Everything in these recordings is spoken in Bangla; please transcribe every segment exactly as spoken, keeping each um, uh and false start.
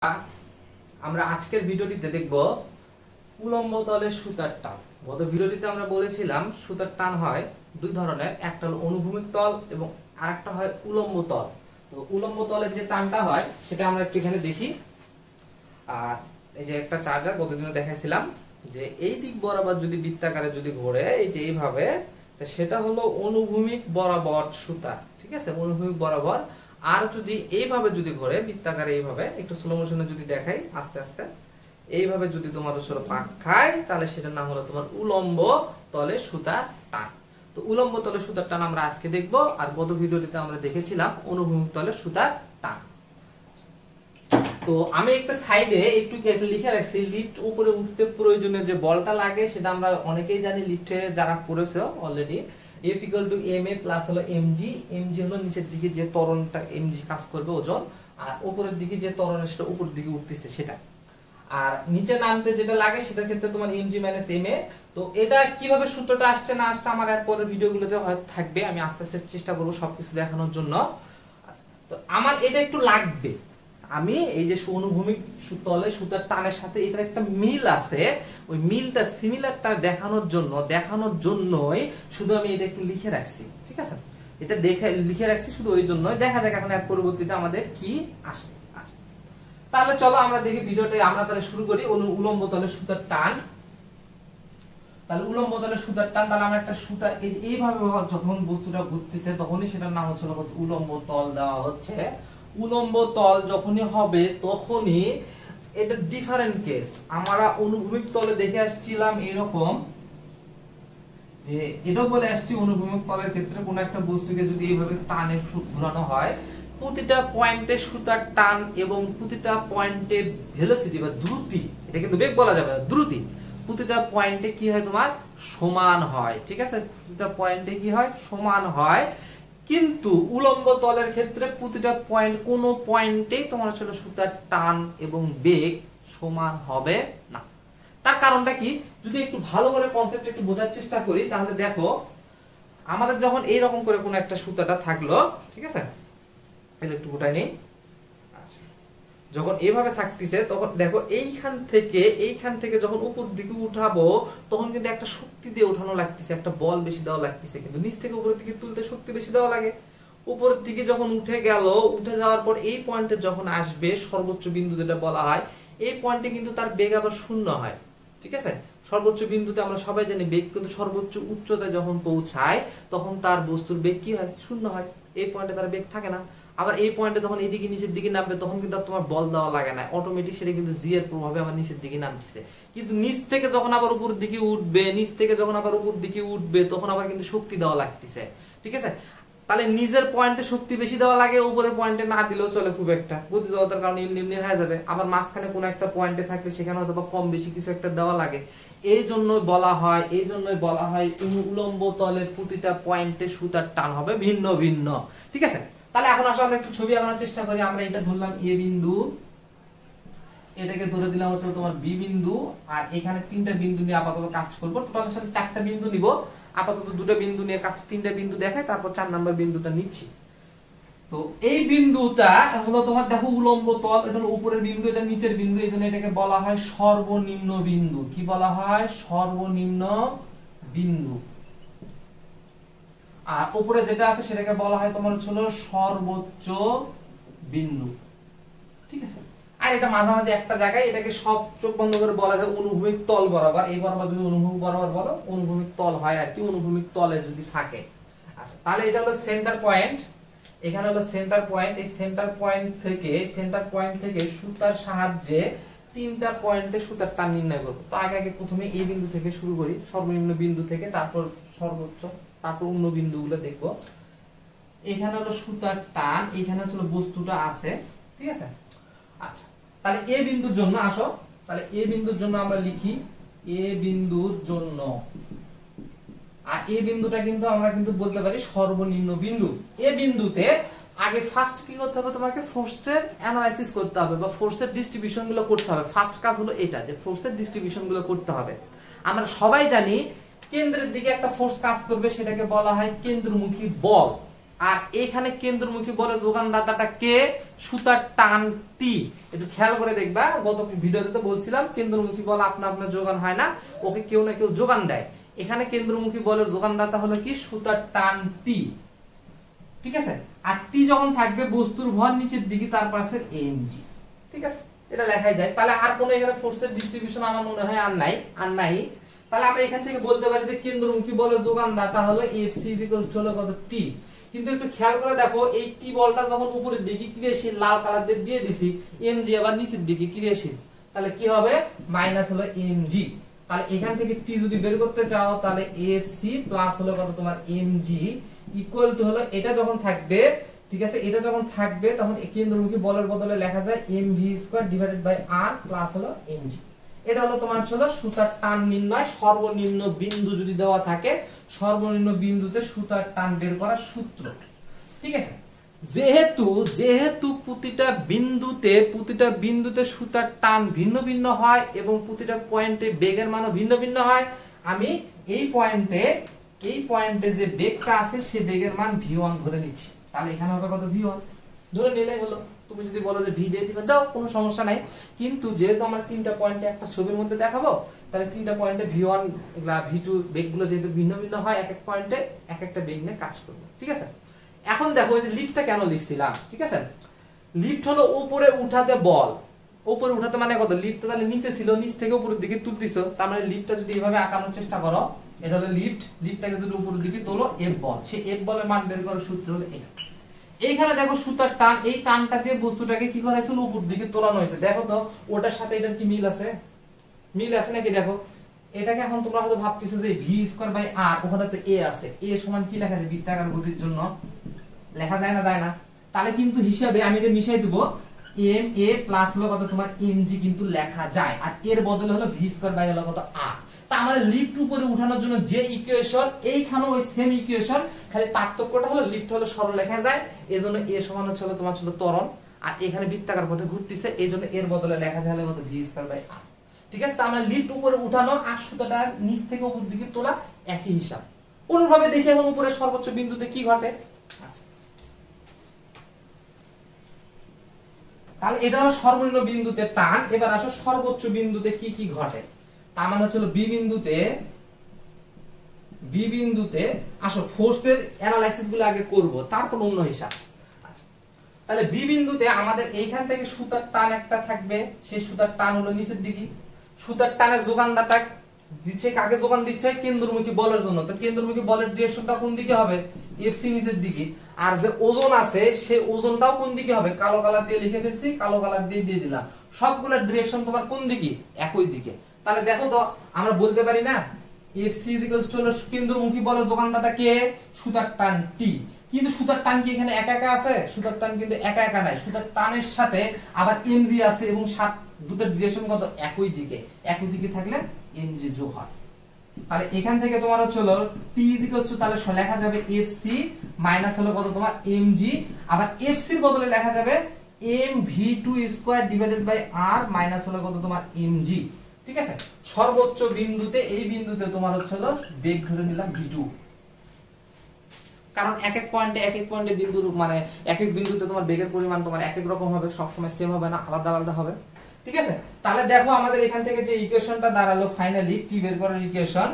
আমরা আজকের ভিডিওটিতে দেখব উলম্ব তলে সুতার টান। গত ভিডিওটিতে আমরা বলেছিলাম সুতার টান হয় দুই ধরনের, একটা হলো অনুভূমিক তল এবং আরেকটা হয় উলম্ব তল। তো উলম্ব তলের যে টানটা হয় সেটা আমরা একটু এখানে দেখি। আর এই যে একটা চার্জার গতদিনে দেখাইছিলাম যে এই দিক বরাবর যদি বৃত্তাকারে যদি ঘোরে এই যে এইভাবে, সেটা হলো অনুভূমিক বরাবর সুতা, ঠিক আছে, অনুভূমিক বরাবর। আর যদি এইভাবে যদি ঘোরে বৃত্তাকারে এইভাবে, একটু স্লো মোশনে যদি দেখাই আস্তে আস্তে, এইভাবে যদি তোমার আসলে পাক খায় তাহলে সেটার নাম হলো তোমার উলম্ব তলে সুতার টান। তো উলম্ব তলে সুতার টান আমরা আজকে দেখব। আর গত ভিডিওটিতে আমরা দেখেছিলাম অনুভূমিক তলে সুতার টান। তো আমি একটা সাইডে একটু লিখে রাখছি, লিফট উপরে উঠতে প্রয়োজনীয় যে বলটা লাগে সেটা আমরা অনেকেই জানি, লিফটে যারা পড়েছে already. F equal to ma plus হলো mg, mg হলো নিচের দিকে যে ত্বরণটা mg কাজ করবে ওজন, আর উপরের দিকে যে ত্বরণ সেটা উপর দিকে উঠতেছে সেটা। আর নিচে নামতে যেটা লাগে সেটার ক্ষেত্রে তোমার mg মাইনাস ma। তো এটা কিভাবে সূত্রটা আসছে না আসছে আমার এর পরের ভিডিওগুলোতে হয়তো থাকবে, আমি আস্তে আস্তে চেষ্টা করব সবকিছু দেখানোর জন্য। তো আমার এটা একটু লাগবে, আমি এই যে অনুভূমিক তলে সুতার টানের সাথে এটার একটা মিল আছে, ওই মিলটা সিমিলারটা দেখানোর জন্য দেখানোর জন্যই শুধু আমি এটা একটু লিখে রাখছি, ঠিক আছে। এটা দেখে লিখে রাখছি শুধু ওই জন্যই, দেখা যাক এখন এর পরবর্তীতে আমাদের কি আসে। আচ্ছা, তাহলে চলো আমরা দেখি ভিডিওটা আমরা তাহলে শুরু করি। উলম্ব তলে সুতার টান। তাহলে উলম্ব তলে সুতার টান, তাহলে আমরা একটা সুতা এই যে এইভাবে যখন বস্তুটা ঘুরতেছে তখনই সেটার নাম হচ্ছে উলম্ব তল দেওয়া হচ্ছে। উলম্ব তল যখনই হবে তখনই এটা ডিফারেন্ট কেস। আমরা অনুভূমিক তলে দেখে আসছিলাম এরকম যে এটাও বলে আসছি অনুভূমিক তলের ক্ষেত্রে কোন একটা বস্তুকে যদি এইভাবে টানে ঘোরানো হয়, প্রতিটা পয়েন্টে সুতার টান এবং প্রতিটা পয়েন্টে ভেলোসিটি বা দ্রুতি, এটা কিন্তু বেগ বলা যাবে না, দ্রুতি প্রতিটা পয়েন্টে কি হয় তোমার সমান হয়, ঠিক আছে। প্রতিটা পয়েন্টে কি হয় সমান হয়। কিন্তু উলম্ব তলের ক্ষেত্রে প্রতিটা পয়েন্ট, কোন পয়েন্টেই তোমার আসলে সুতার টান এবং বেগ সমান হবে না। তার কারণটা কি, যদি একটু ভালো করে কনসেপ্ট একটু বোঝার চেষ্টা করি তাহলে দেখো, আমাদের যখন এই রকম করে কোন একটা সুতাটা থাকলো, ঠিক আছে, একটু গোটাই নেই, যখন এইভাবে থাকতেছে তখন দেখো এইখান থেকে এইখান থেকে যখন উপর দিকে উঠাবো তখন কিন্তু একটা শক্তি দিয়ে উঠানো লাগতেছে, একটা বল বেশি দেওয়া লাগতেছে। কিন্তু নিচ থেকে উপরের দিকে তুলতে শক্তি বেশি দেওয়া লাগে। উপরের দিকে যখন উঠে গেল, উঠে যাওয়ার পর এই পয়েন্টে যখন আসবে সর্বোচ্চ বিন্দু যেটা বলা হয়, এই পয়েন্টে কিন্তু তার বেগ আবার শূন্য হয়, ঠিক আছে। সর্বোচ্চ বিন্দুতে আমরা সবাই জানি বেগ কিন্তু সর্বোচ্চ উচ্চতায় যখন পৌঁছায় তখন তার বস্তুর বেগ কি হয়, শূন্য হয়। এই পয়েন্টে তার বেগ থাকে না। আবার এই পয়েন্টে যখন এইদিকে নিচের দিকে নামবে তখন কিন্তু তোমার বল দেওয়া লাগে না, অটোমেটিক সেটা কিন্তু জি এর প্রভাবে আমার নিচের দিকে নামছে। কিন্তু নিচ থেকে যখন আবার উপরের দিকে উঠবে, নিচ থেকে যখন আবার উপর দিকে উঠবে তখন আবার কিন্তু শক্তি দেওয়া লাগতেছে, ঠিক আছে। তাহলে নিজের পয়েন্টে শক্তি বেশি দেওয়া লাগে, উপরের পয়েন্টে না দিলেও চলে খুব একটা, গতি জড়তার কারণে এমনি এমনি হয়ে যাবে। আবার মাঝখানে কোনো একটা পয়েন্টে থাকলে সেখানে হয়তো কম বেশি কিছু একটা দেওয়া লাগে। এই জন্যই বলা হয় এই জন্যই বলা হয় উলম্ব তলের প্রতিটা পয়েন্টে সুতার টান হবে ভিন্ন ভিন্ন, ঠিক আছে। তাহলে এখন আসলে আমরা একটু ছবি আঁকানোর চেষ্টা করি। আমরা এটা ধরলাম এ বিন্দু, এটাকে ধরে দিলাম হচ্ছে তোমার বি বিন্দু, আর এখানে তিনটা বিন্দু নিয়ে আপাতত কাজ করব। টোটাল সাথে চারটা বিন্দু নিব, আপাতত দুটো বিন্দু নিয়ে কাজ, তিনটা বিন্দু দেখাই, তারপর চার নাম্বার বিন্দুটা নিচ্ছি। তো এই বিন্দুটা হলো তোমার দেখো উলম্ব তল, এটা হলো উপরের বিন্দু, এটা নিচের বিন্দু, এই জন্য এটাকে বলা হয় সর্বনিম্ন বিন্দু। কি বলা হয়, সর্বনিম্ন বিন্দু। আর উপরে যেটা আছে সেটাকে বলা হয় তোমার হলো সর্বোচ্চ বিন্দু, ঠিক আছে। আর এটা মাঝামাঝি একটা জায়গায়, এটাকে সব চোখ বন্ধ করে বলা যায় অনুভূমিক তল বরাবর। এই বরাবর যদি অনুভূমিক বরাবর বলো, অনুভূমিক তল হয় আর কি, অনুভূমিক তলে যদি থাকে। আচ্ছা, তাহলে এটা হলো সেন্টার পয়েন্ট, এখানে হলো সেন্টার পয়েন্ট। এই সেন্টার পয়েন্ট থেকে সেন্টার পয়েন্ট থেকে সুতার সাহায্যে তিনটা পয়েন্টে সুতার টান নির্ণয় করব। তো আগে আগে প্রথমে এই বিন্দু থেকে শুরু করি, সর্বনিম্ন বিন্দু থেকে, তারপর সর্বোচ্চ, তারপর অন্য বিন্দুগুলো দেখব। এখানে হলো সুতার টান, এখানে হলো বস্তুটা আছে, ঠিক আছে। আচ্ছা, তাহলে এ বিন্দুর জন্য আসো, তাহলে এ বিন্দুর জন্য আমরা লিখি এ বিন্দুর জন্য, আর এ বিন্দুটা কিন্তু আমরা কিন্তু বলতে পারি সর্বনিম্ন বিন্দু। এ বিন্দুতে আগে ফার্স্ট কি করতে হবে, তোমাকে ফোর্সের অ্যানালাইসিস করতে হবে বা ফোর্সের ডিস্ট্রিবিউশন গুলো করতে হবে। ফার্স্ট কাজ হলো এটা, যে ফোর্সের ডিস্ট্রিবিউশন গুলো করতে হবে। আমরা সবাই জানি কেন্দ্রের দিকে একটা ফোর্স কাজ করবে, সেটাকে বলা হয় কেন্দ্রমুখী বল, আর এখানে কেন্দ্রমুখী বলের যোগানদাতাটা কে? সুতার টান টি। একটু খেয়াল করে দেখবা, গত ভিডিওতে তো বলছিলাম কেন্দ্রমুখী বল আপনা আপনা যোগান হয় না, ওকে কেউ না কেউ যোগান দেয়। এখানে কেন্দ্রমুখী বলের যোগানদাতা হলো কি? সুতার টান টি। ঠিক আছে, আর টি যখন থাকবে বস্তুর ভর নিচের দিকে, তারপর আছে এমজি। ঠিক আছে, এটা লেখাই যায়। তাহলে আর কোন এখানে ফোর্সের ডিস্ট্রিবিউশন আমার মনে হয় আর নাই, আর নাই। তাহলে আমরা এখান থেকে বলতে পারি যে কেন্দ্রমুখী বলের যোগানদাতা হলো এফসি ইকুয়ালস টু হলো কত? টি। কিন্তু একটু খেয়াল করে দেখো, এই টি বলটা যখন উপরের দিকে ক্রিয়াশীল লাল কালার দিয়ে দিয়ে দিছি, এমজি আবার নিচের দিকে ক্রিয়াশীল, তাহলে কি হবে? মাইনাস হলো এমজি। তাহলে এখান থেকে টি যদি বের করতে চাও, তাহলে এফসি প্লাস হলো কত তোমার? এমজি ইকুয়াল টু হলো, এটা যখন থাকবে, ঠিক আছে, এটা যখন থাকবে তখন কেন্দ্রমুখী বলের বদলে লেখা যায় MV square divided by R plus হলো এমজি। এটা হলো তোমার ছিল সুতার টান নির্ণয়। সর্বনিম্ন বিন্দু যদি দেওয়া থাকে, সর্বনিম্ন বিন্দুতে সুতার টান বের করার সূত্র। ঠিক আছে, যেহেতু যেহেতু প্রতিটা বিন্দুতে প্রতিটা বিন্দুতে সুতার টান ভিন্ন ভিন্ন হয় এবং প্রতিটা পয়েন্টে বেগের মানও ভিন্ন ভিন্ন হয়, আমি এই পয়েন্টে এই পয়েন্টে যে বেগটা আছে সে বেগের মান ভি ওয়ান ধরে নিচ্ছি। তাহলে এখানে হবে কত? ভি ওয়ান ধরে নিলেই হলো। তুমি যদি বলো যে ভি দিয়ে দিবে, দাও, কোনো সমস্যা নাই। কিন্তু যেহেতু আমরা তিনটা পয়েন্টে একটা ছবির মধ্যে দেখাবো, তাহলে তিনটা পয়েন্টে ভি ওয়ান এগুলা ভি টু বেগগুলো যেহেতু ভিন্ন ভিন্ন হয়, এক এক পয়েন্টে এক একটা বেগ নিয়ে কাজ করবে। ঠিক আছে, এখন দেখো এই যে লিফটটা কেন লিখছিলাম। ঠিক আছে, লিফট হলো উপরে উঠাতে বল। উপরে উঠাতে মানে কত? লিফটটা তাহলে নিচে ছিল, নিচ থেকে উপরের দিকে তুলতিছো, তার মানে লিফটটা যদি এভাবে আঁকানোর চেষ্টা করো, এটা হলো লিফট। লিফটটাকে যদি উপরের দিকে তোলো, এফ বল, সেই এফ বলের মান বের করার সূত্র হলো এটা। এইখানে দেখো সুতার টান, এই টানটা দিয়ে বস্তুটাকে কি করা হয়েছিল? উপর দিকে তোলানো হয়েছে। দেখো তো ওটার সাথে এটার কি মিল আছে? মিল আছে নাকি? দেখো এটাকে এখন তোমরা হয়তো ভাবতেছো যে ভি স্কয়ার বাই আর, ওখানে তো এ আছে, এ সমান কি লেখা যায়? বৃত্তাকার গতির জন্য লেখা যায় না? যায় না? তাহলে কিন্তু হিসাবে আমি এটা মিশাই দেব, এম এ প্লাস হলো কত তোমার? এমজি কিন্তু লেখা যায়, আর এর বদলে হলো ভি স্কয়ার বাই হলো কত? আর। তা আমরা লিফট উপরে উঠানোর জন্য যে ইকুয়েশন, এইখানেও ওই সেম ইকুয়েশন, খালি পার্থক্যটা হলো লিফট হলো সরল লেখা যায়, এজন্য এ সমান হচ্ছে তোমার ছিল ত্বরণ, আর এখানে বৃত্তাকার পথে ঘুরতেছে, এইজন্য এর বদলে লেখা যায় কত? V square by R. ঠিক আছে, আমরা লিফট উপরে উঠানো আর সুতাটা নিচ থেকে উপর দিকে তোলা একই হিসাব। অনুভাবে দেখি এখন উপরে সর্বোচ্চ বিন্দুতে কি ঘটে। আচ্ছা, তাহলে এটা হলো সর্বনিম্ন বিন্দুতে টান। এবার আসো সর্বোচ্চ বিন্দুতে কি কি ঘটে। তার মানে হচ্ছে বি বিন্দুতে বি বিন্দুতে আসো ফোর্সের অ্যানালাইসিস গুলো আগে করব, তারপর অন্য হিসাব। আচ্ছা, তাহলে বি বিন্দুতে আমাদের এইখান থেকে সুতার টান একটা থাকবে, সেই সুতার টান হলো নিচের দিকে। সুতার টানের যোগানদাতা দিচ্ছে কাকে? যোগান দিচ্ছে কেন্দ্রমুখী বলের জন্য। তো কেন্দ্রমুখী বলের ডিরেকশনটা কোন দিকে হবে? এফসি নিচের দিকে। আর যে ওজন আছে সেই ওজনটাও কোন দিকে হবে? কালো কালার দিয়ে লিখে ফেলছি, কালো কালার দিয়ে দিয়ে দিলাম। সবগুলোর ডিরেকশন তোমার কোন দিকে? একই দিকে। তাহলে দেখো তো আমরা বলতে পারি না এফসি ইকুয়ালস টু কেন্দ্রমুখী বলের যোগানদাতা কে? সুতার টান টি। কিন্তু সুতার টান কি এখানে একা একা আছে? সুতার টান কিন্তু একা একা নাই, সুতার টানের সাথে আবার এমজি আছে এবং সাত দুটো ডিরেকশন কত? একই দিকে। একই দিকে থাকলে এমজি যোগ হয়। তাহলে এখান থেকে তোমার হচ্ছে হলো টি ইকুয়ালস টু, তাহলে লেখা যাবে এফসি মাইনাস হলো কত তোমার? এমজি। আবার এফসি এর বদলে লেখা যাবে M V two square divided by R minus হলো কত তোমার? এমজি। ঠিক আছে, সর্বোচ্চ বিন্দুতে এই বিন্দুতে তোমার হচ্ছে হলো বেগ ধরে নিলাম ভি টু, কারণ এক এক পয়েন্টে এক এক পয়েন্টে বিন্দুর মানে এক এক বিন্দুতে তোমার বেগের পরিমাণ তোমার এক এক রকম হবে, সব সময় সেম হবে না, আলাদা আলাদা হবে। ঠিক আছে, তাহলে দেখো আমাদের এখান থেকে যে ইকুয়েশনটা দাঁড়ালো ফাইনালি টি বের করার ইকুয়েশন,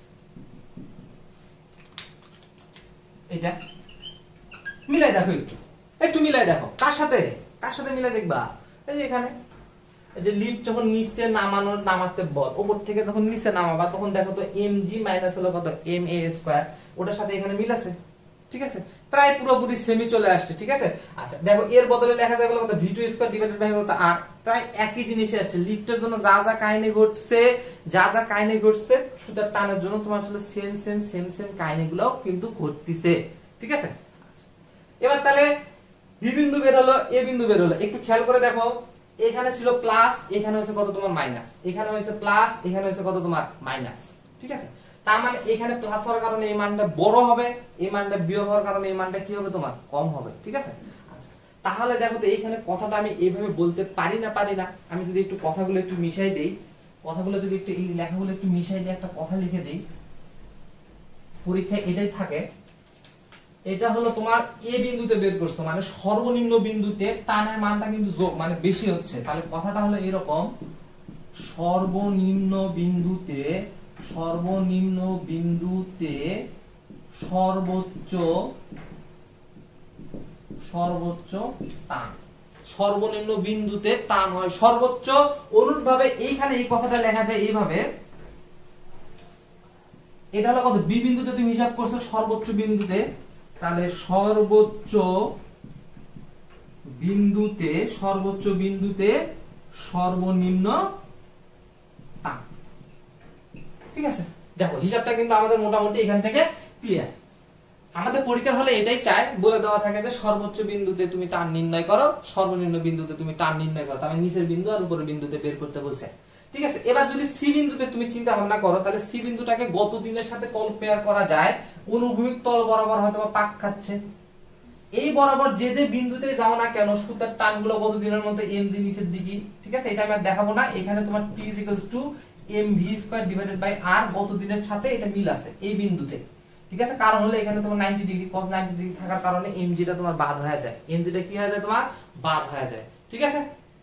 এটা মিলাই দেখো, একটু একটু মিলাই দেখো। কার সাথে কার সাথে মিলাই দেখবা? এই যে এখানে এই যে লিফট যখন নিচে নামানোর নামাতে বল, উপর থেকে যখন নিচে নামাবা তখন দেখো তো এমজি মাইনাস হলো কত? এম এ স্কয়ার, ওটার সাথে এখানে মিল আছে। ঠিক আছে, প্রায় পুরোপুরি সেমি চলে আসছে। ঠিক আছে, আচ্ছা দেখো এর বদলে লেখা যায় কত? V two square divided by কত? আর। প্রায় একই জিনিস আসছে। লিফটের জন্য যা যা কাহিনী ঘটছে যা যা কাহিনী ঘটছে সুতার টানের জন্য তোমার ছিল সেম সেম সেম সেম কাহিনীগুলোও কিন্তু ঘটতিছে। ঠিক আছে, এবার তাহলে বি বিন্দু বের হলো, এ বিন্দু বের হলো। একটু খেয়াল করে দেখো, এখানে ছিল প্লাস, এখানে হয়েছে কত তোমার? মাইনাস। এখানে হয়েছে প্লাস, এখানে হয়েছে কত তোমার? মাইনাস। ঠিক আছে, তার মানে এখানে প্লাস হওয়ার কারণে এই মানটা বড় হবে, এই মানটা বিয়োগ হওয়ার কারণে এই মানটা কি হবে তোমার? কম হবে। ঠিক আছে, আচ্ছা তাহলে দেখো তো এইখানে কথাটা আমি এইভাবে বলতে পারি না পারি না আমি যদি একটু কথাগুলো একটু মিশাই দেই, কথাগুলো যদি একটু এই লেখাগুলো একটু মিশাই দিয়ে একটা কথা লিখে দেই, পরীক্ষায় এটাই থাকে। এটা হলো তোমার এ বিন্দুতে বের করছো, মানে সর্বনিম্ন বিন্দুতে টানের মানটা কিন্তু যোগ মানে বেশি হচ্ছে। তাহলে কথাটা হলো এরকম, সর্বনিম্ন বিন্দুতে সর্বনিম্ন বিন্দুতে সর্বোচ্চ সর্বোচ্চ টান, সর্বনিম্ন বিন্দুতে টান হয় সর্বোচ্চ। অনুরূপভাবে এইখানে এই কথাটা লেখা যায় এইভাবে, এটা হলো কত, বি বিন্দুতে তুমি হিসাব করছো সর্বোচ্চ বিন্দুতে, তাহলে সর্বোচ্চ বিন্দুতে সর্বোচ্চ বিন্দুতে সর্বনিম্ন টান। ঠিক আছে, দেখো হিসাবটা কিন্তু আমাদের মোটামুটি এখান থেকে ক্লিয়ার। আমাদের পরীক্ষার হলে এটাই চাই, বলে দেওয়া থাকে যে সর্বোচ্চ বিন্দুতে তুমি টান নির্ণয় করো, সর্বনিম্ন বিন্দুতে তুমি টান নির্ণয় করো, তাহলে নিচের বিন্দু আর উপরের বিন্দুতে বের করতে বলছে। ঠিক আছে, এবার যদি সি বিন্দুতে তুমি চিন্তা ভাবনা করো, তাহলে সি বিন্দুটাকে গত দিনের সাথে কম্পেয়ার করা যায়। অনুভূমিক তল বরাবর হয়তো পাক খাচ্ছে, এই বরাবর যে যে বিন্দুতে যাও না কেন সুতার টানগুলো গত দিনের মধ্যে এমজি নিচের দিকে। ঠিক আছে, এটা আমি আর দেখাবো না। এখানে তোমার T is equals to M V square divided by R, গত দিনের সাথে এটা মিল আছে এই বিন্দুতে। ঠিক আছে, কারণ হলো এখানে তোমার নব্বই ডিগ্রি cos নব্বই ডিগ্রি থাকার কারণে এমজি টা তোমার বাদ হয়ে যায়, এমজি টা কি হয়ে যায় তোমার বাদ হয়ে যায়। ঠিক আছে,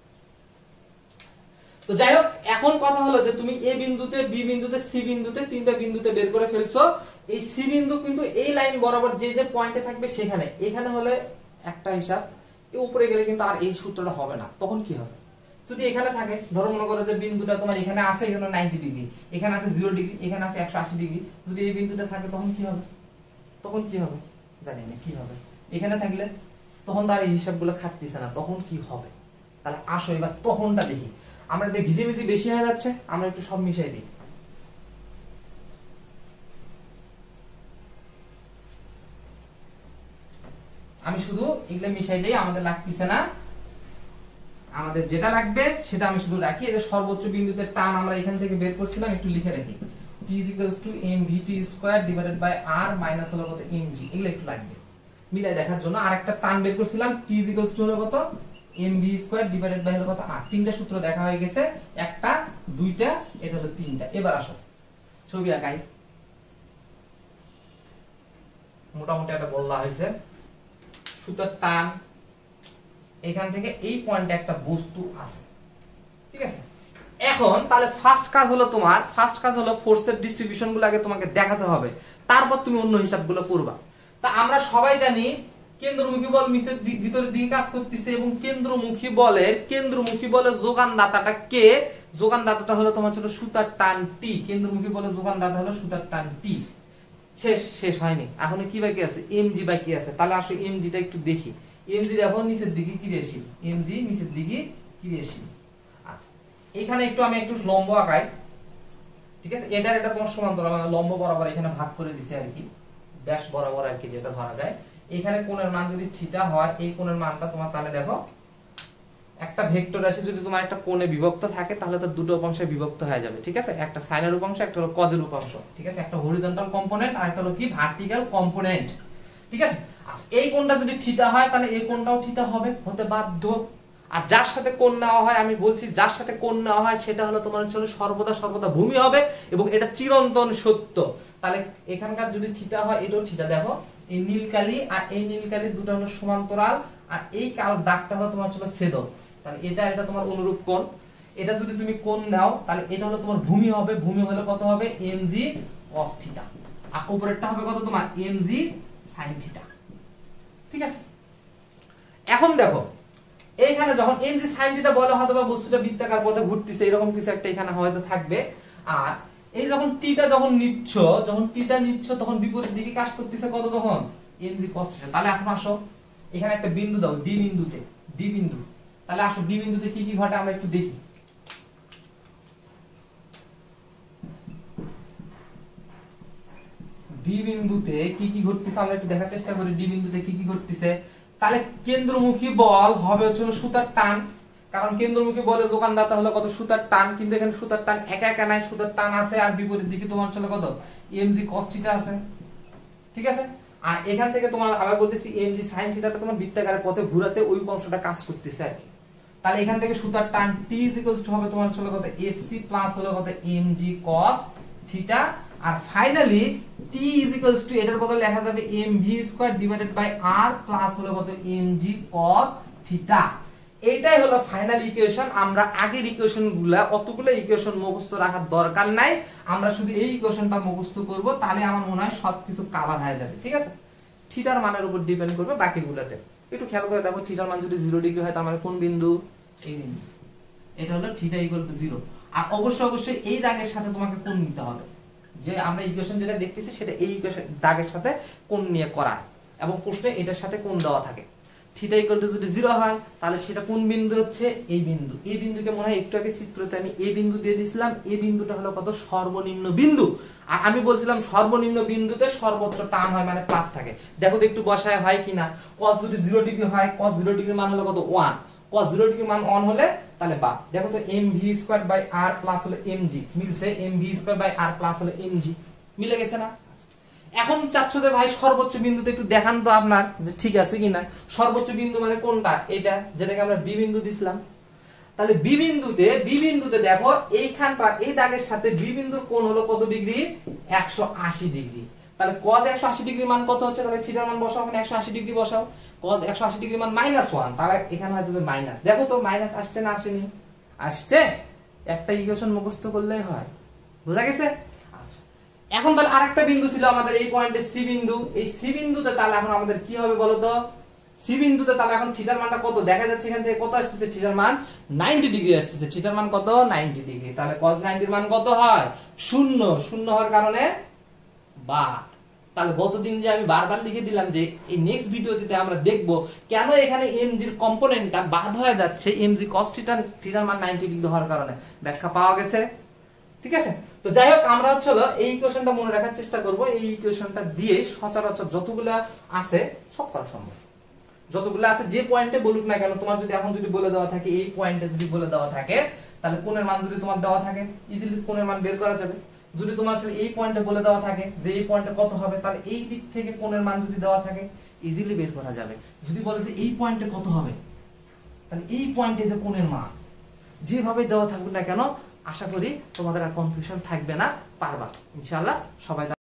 তো যাই হোক, এখন কথা হলো যে তুমি এ বিন্দুতে, বি বিন্দুতে, সি বিন্দুতে, তিনটা বিন্দুতে বের করে ফেলছো। এই সি বিন্দু কিন্তু এই লাইন বরাবর যে যে পয়েন্টে থাকবে সেখানে, এখানে হলে একটা হিসাব, এই উপরে গেলে কিন্তু আর এই সূত্রটা হবে না। তখন কি হবে, যদি এখানে থাকে, ধরো মনে করো যে বিন্দুটা তোমার এখানে আছে এখানে নব্বই ডিগ্রি, এখানে আছে জিরো ডিগ্রি, এখানে আছে একশো আশি ডিগ্রি, যদি এই বিন্দুটা থাকে তখন কি হবে, তখন কি হবে জানি না কি হবে। এখানে থাকলে তখন তার এই হিসাবগুলো খাটতেছে না, তখন কি হবে। তাহলে আসো এবার তখনটা দেখি। আমরা দেখি ঘিজিমিজি বেশি হয়ে যাচ্ছে, আমরা একটু সব মিশাই দিই। আমি শুধু এগুলো মিশাই দিই, আমাদের লাগতেছে না। আমাদের যেটা লাগবে সেটা আমি শুধু রাখি। এই যে সর্বোচ্চ বিন্দুতে টান আমরা এখান থেকে বের করছিলাম, একটু লিখে রাখি, t equals to mvt square divided by r minus হলো কত mg, এগুলো একটু লাগবে মিলাই দেখার জন্য। আর একটা টান বের করছিলাম, t equals to হলো কত mv স্কয়ার ডিভাইডেড বাই হলো কত r। তিনটা সূত্র দেখা হয়ে গেছে, একটা দুইটা এটা হলো তিনটা। এবার আসো ছবি আঁকাই। মোটামুটি একটা বলা হয়েছে, সুতার টান এখান থেকে এই পয়েন্টে একটা বস্তু আছে। ঠিক আছে, এখন তাহলে ফার্স্ট কাজ হলো তোমার, ফার্স্ট কাজ হলো ফোর্সের ডিস্ট্রিবিউশন গুলো আগে তোমাকে দেখাতে হবে, তারপর তুমি অন্য হিসাবগুলো করবা। তা আমরা সবাই জানি কেন্দ্রমুখী বল নিচের দিক ভিতরের দিকে কাজ করতেছে, এবং কেন্দ্রমুখী বলের কেন্দ্রমুখী বলের যোগানদাতাটা কে, যোগানদাতাটা হলো তোমার ছিল সুতার টান টি। কেন্দ্রমুখী বলের যোগানদাতা হলো সুতার টান টি। শেষ শেষ হয়নি, এখন কি বাকি আছে, এমজি বাকি আছে। তাহলে আসো এমজিটা একটু দেখি। এমজি দেখো নিচের দিকে ক্রিয়াশীল, এমজি নিচের দিকে ক্রিয়াশীল। আচ্ছা, এখানে একটু আমি একটু লম্ব আঁকাই। ঠিক আছে, এটা এটা তোমার সমান্তরাল, মানে লম্ব বরাবর এখানে ভাগ করে দিছে আর কি, ব্যাস বরাবর আর কি, যেটা ধরা যায়। এখানে কোণের মান যদি থিটা হয়, এই কোণের মানটা তোমার, তাহলে দেখো একটা ভেক্টর রাশি যদি তোমার একটা কোণে বিভক্ত থাকে, তাহলে তো দুটো উপাংশে বিভক্ত হয়ে যাবে। ঠিক আছে, একটা সাইনের উপাংশ, একটা হলো কজের উপাংশ। ঠিক আছে, একটা হরিজন্টাল কম্পোনেন্ট আর একটা হলো কি ভার্টিক্যাল কম্পোনেন্ট। ঠিক আছে, আচ্ছা এই কোণটা যদি থিটা হয়, তাহলে এই কোণটাও থিটা হবে, হতে বাধ্য। আর যার সাথে কোণ নেওয়া হয়, আমি বলছি যার সাথে কোণ নেওয়া হয় সেটা হলো তোমার হচ্ছে সর্বদা সর্বদা ভূমি হবে, এবং এটা চিরন্তন সত্য। তাহলে এখানকার যদি থিটা হয়, এটাও থিটা। দেখো এই নীলকালি আর এই নীলকালি দুটো হলো সমান্তরাল, আর এই কাল দাগটা হলো তোমার ছিল ছেদক। তাহলে এটা এটা তোমার অনুরূপ কোণ। এটা যদি তুমি কোণ নাও, তাহলে এটা হলো তোমার ভূমি হবে। ভূমি হলে কত হবে, mg cos থিটা, আর উপরেরটা হবে কত তোমার mg sin থিটা। ঠিক আছে, এখন দেখো এইখানে যখন mg sin থিটা বলে, হয়তো বা বস্তুটা বৃত্তাকার পথে ঘুরতেছে, এরকম কিছু একটা এখানে হয়তো থাকবে। আর এই যখন টিটা যখন নিচ্ছ, যখন টিটা নিচ্ছ তখন বিপরীত দিকে কাজ করতেছে কত, তখন mg cos থিটা। তাহলে এখন আসো এখানে একটা বিন্দু দাও, ডি বিন্দুতে, ডি বিন্দু। তাহলে আসো ডি বিন্দুতে কি কি ঘটে আমরা একটু দেখি। ডি বিন্দুতে কি কি ঘটতেছে আমরা একটু দেখার চেষ্টা করি। ডি বিন্দুতে কি কি ঘটতেছে, তাহলে কেন্দ্রমুখী বল হবে হচ্ছে সুতার টান, কারণ কেন্দ্রমুখী বলের যোগানদাতা হলো কত সুতার টান। কিন্তু এখানে সুতার টান একা একা নাই, সুতার টান আছে, আর বিপরীত দিকে তোমার ছিল কত mg cos থিটা আছে। ঠিক আছে, আর এখান থেকে তোমার আবার বলতেছি mg sin থিটাটা তোমার বৃত্তাকারের পথে ঘোরাতে ওই অংশটা কাজ করতেছে আর কি। তাহলে এখান থেকে সুতার টান t হবে তোমার ছিল কত fc প্লাস হলো কত mg cos থিটা, আর finally t is equals to এটার বদলে লেখা যাবে mv square divided by r plus হলো কত mg cos থিটা। এটাই হলো ফাইনাল ইকুয়েশন। আমরা আগের ইকুয়েশনগুলা অতগুলো ইকুয়েশন মুখস্থ রাখার দরকার নাই, আমরা শুধু এই ইকুয়েশনটা মুখস্থ করব, তাহলে আমার মনে হয় সবকিছু কভার হয়ে যাবে। ঠিক আছে, থিটার মানের উপর ডিপেন্ড করবে বাকিগুলোতে। একটু খেয়াল করে দেখো, থিটার মান যদি জিরো ডিগ্রি হয় তার মানে কোন বিন্দু? এই বিন্দু। এটা হলো থিটা ইকুয়াল টু জিরো। আর অবশ্যই অবশ্যই এই দাগের সাথে তোমাকে কোণ নিতে হবে, যে আমরা ইকুয়েশন যেটা দেখতেছি সেটা এই ইকুয়েশন দাগের সাথে কোণ নিয়ে করা, এবং প্রশ্নে এটার সাথে কোণ দেওয়া থাকে। থিটা ইকুয়াল টু যদি জিরো হয় তাহলে সেটা কোন বিন্দু হচ্ছে? এই বিন্দু। এই বিন্দুকে মনে হয় একটু আগে চিত্রতে আমি এই বিন্দু দিয়ে দিছিলাম। এই বিন্দুটা হলো কত? সর্বনিম্ন বিন্দু। আর আমি বলছিলাম সর্বনিম্ন বিন্দুতে সর্বোচ্চ টান হয়, মানে প্লাস থাকে। দেখো তো একটু বসায় হয় কিনা। cos যদি জিরো ডিগ্রি হয়, cos জিরো ডিগ্রির মান হলো কত? ওয়ান। cos জিরো ডিগ্রির মান ওয়ান হলে তাহলে বা দেখো তো mv square by r plus হলো mg মিলছে। mv square by r plus হলো mg মিলে গেছে না? এখন চাচ্ছো যে ভাই সর্বোচ্চ বিন্দুতে একটু দেখান তো আপনার যে ঠিক আছে কিনা। সর্বোচ্চ বিন্দু মানে কোনটা? এটা, যেটাকে আমরা বি বিন্দু দিছিলাম। তাহলে বি বিন্দুতে বি বিন্দুতে দেখো এইখানটা এই দাগের সাথে বি বিন্দুর কোণ হলো কত ডিগ্রি? একশো আশি ডিগ্রি। তাহলে cos একশো আশি ডিগ্রি মান কত হচ্ছে? তাহলে থিটার মান বসাও, মানে একশো আশি ডিগ্রি বসাও। cos একশো আশি ডিগ্রি মান মাইনাস ওয়ান, তাহলে এখানে হয়তো মাইনাস। দেখো তো মাইনাস আসছে না আসেনি? আসছে। একটা ইকুয়েশন মুখস্থ করলেই হয়। বুঝা গেছে? আচ্ছা, এখন তাহলে আরেকটা বিন্দু ছিল আমাদের এই পয়েন্টে সি বিন্দু। এই সি বিন্দুতে তাহলে এখন আমাদের কি হবে বলো তো? সি বিন্দুতে তাহলে এখন থিটার মানটা কত? দেখা যাচ্ছে এখান থেকে কত আসছে? থিটার মান নব্বই ডিগ্রি আসছে। থিটার মান কত? নব্বই ডিগ্রি। তাহলে cos নব্বই এর মান কত হয়? শূন্য। শূন্য হওয়ার কারণে বাদ। তাহলে গতদিন যে আমি বারবার লিখে দিলাম যে এই নেক্সট ভিডিওতে আমরা দেখব কেন এখানে mg এর কম্পোনেন্টটা বাদ হয়ে যাচ্ছে mg cos থিটা থিটার মান নব্বই ডিগ্রি হওয়ার কারণে। ব্যাখ্যা পাওয়া গেছে? ঠিক আছে। তো যাই হোক, আমরা হচ্ছে এই ইকুয়েশনটা মনে রাখার চেষ্টা করব। এই ইকুয়েশনটা দিয়ে সচরাচর যতগুলো আছে সব করা সম্ভব। যতগুলো আছে যে পয়েন্টে বলুক না কেন, তোমার যদি এখন যদি বলে দেওয়া থাকে এই পয়েন্টে যদি বলে দেওয়া থাকে, তাহলে কোণের মান যদি তোমার দেওয়া থাকে ইজিলি কোণের মান বের করা যাবে। যদি তোমার এই পয়েন্টে বলে দেওয়া থাকে যে এই পয়েন্টে কত হবে, তাহলে এই দিক থেকে কোণের মান যদি দেওয়া থাকে ইজিলি বের করা যাবে। যদি বলে যে এই পয়েন্টে কত হবে, তাহলে এই পয়েন্টে যে কোণের মান যেভাবে দেওয়া থাকবে না কেন, আশা করি তোমাদের আর কনফিউশন থাকবে না, পারবা ইনশাআল্লাহ। সবাই